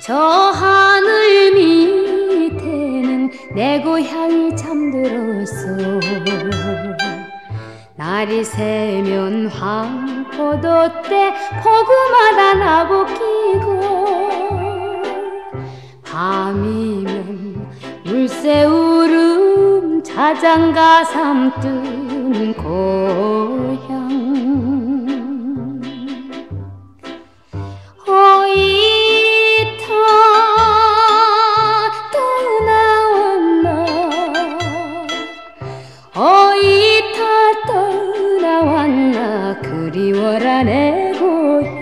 저 하늘 밑에는 내 고향이 잠들었어. 날이 새면 황포도 때 포구마다 나복히고, 밤이면 물새우름 자장가 삼뜬 고향. 어이타 떠나왔나, 어이타 떠나왔나, 그리워라 내 고향.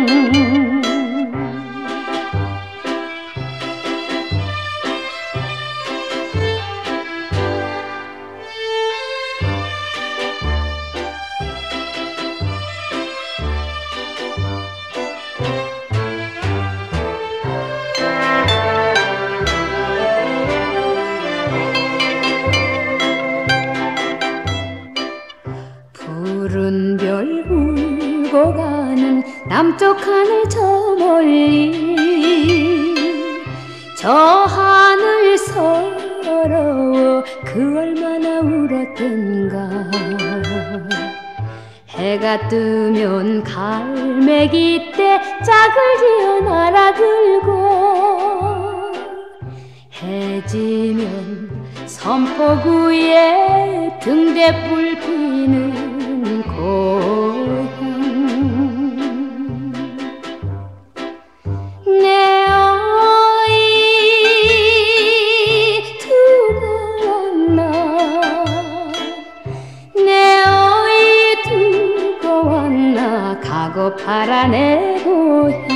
푸른 별 울고 가는 남쪽 하늘 저 멀리, 저 하늘 서러워 그 얼마나 울었던가. 해가 뜨면 갈매기 때 짝을 지어 날아들고, 해 지면 선포구에 등대불 피는 고향. 내 어이 두고 왔나, 내 어이 두고 왔나, 가고파라 내 고향.